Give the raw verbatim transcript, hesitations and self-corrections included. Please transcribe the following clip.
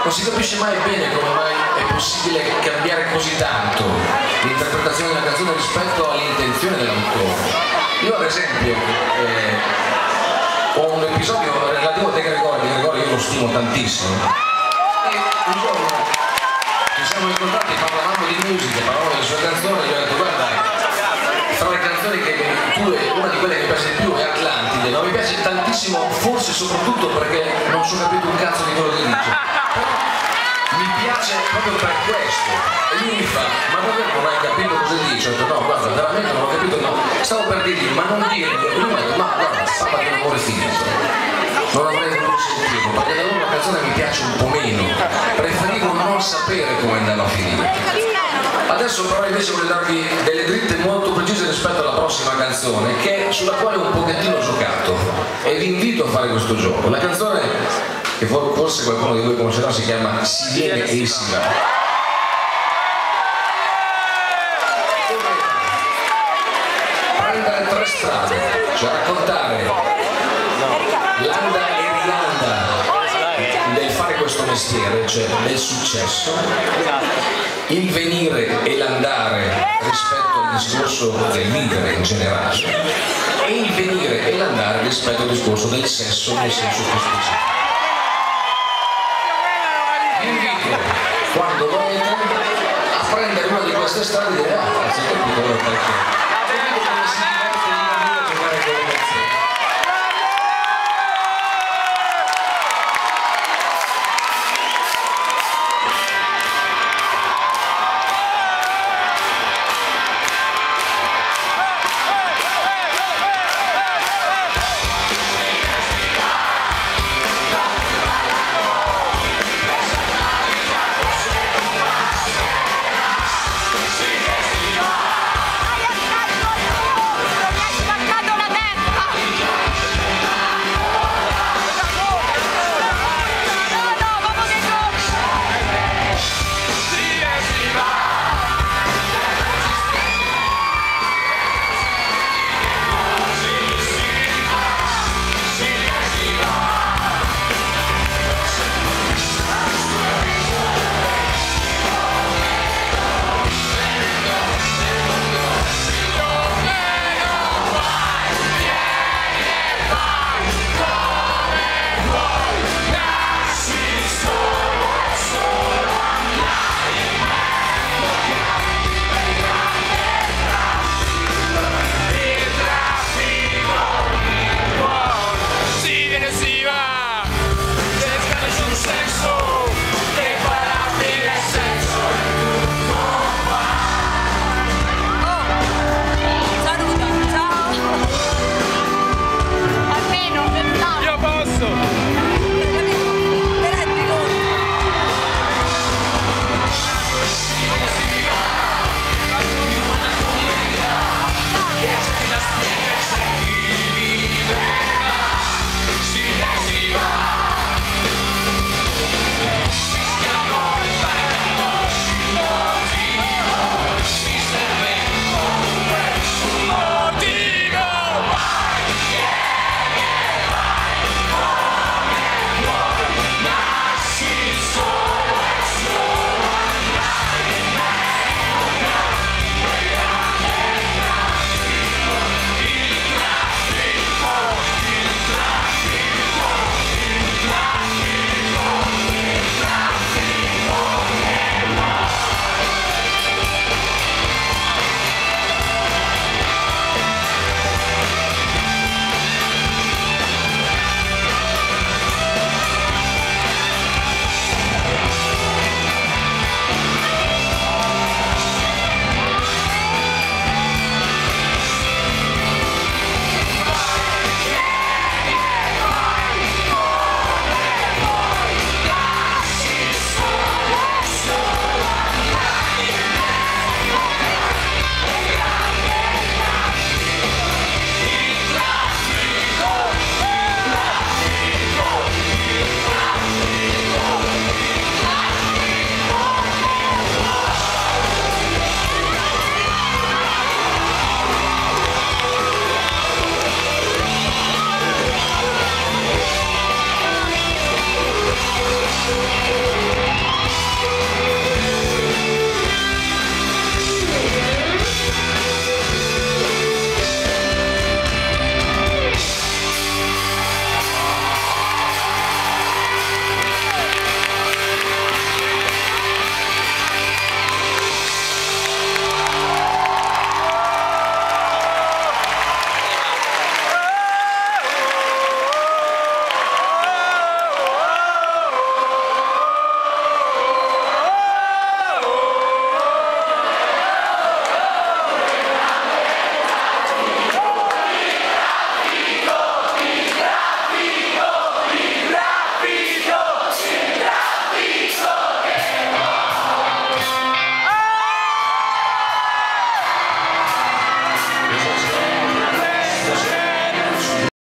non si capisce mai bene come mai è possibile cambiare così tanto l'interpretazione della canzone rispetto all'intenzione dell'autore. Io ad esempio eh, ho un episodio relativo a De Gregori, De Gregori io lo stimo tantissimo, e un giorno ci siamo incontrati, parlavamo di musica, parlavamo delle sue canzoni, e gli ho detto guarda, fra le canzoni che tu, una di quelle che mi piace di più è Atlantide, ma mi piace tantissimo, forse soprattutto perché non so capito un cazzo di quello che dice, però mi piace proprio per questo. E lui mi fa, ma davvero non hai capito cosa dice? Ho detto no, guarda, veramente non ho capito, no. Stavo per dirgli, ma non dirlo, e lui mi ha detto, ma guarda, Sabato è un amore finito, non avrei voluto sentirlo, perché da loro la canzone mi piace un po' meno, preferivo non sapere come andava a finire. Adesso però invece voglio darvi delle dritte molto precise rispetto alla prossima canzone, che, sulla quale ho un pochettino giocato, e vi invito a fare questo gioco. La canzone, che forse qualcuno di voi conoscerà, si chiama Si viene e si va. Prendere tre strade, cioè raccontare l'anda e rianda del fare questo mestiere, cioè del successo, il venire e l'andare rispetto al discorso del vivere in generale, e il venire e l'andare rispetto al discorso del sesso nel senso più specifico. Vi invito, quando volete, a prendere una di queste strade e dire ah, si è capito perché.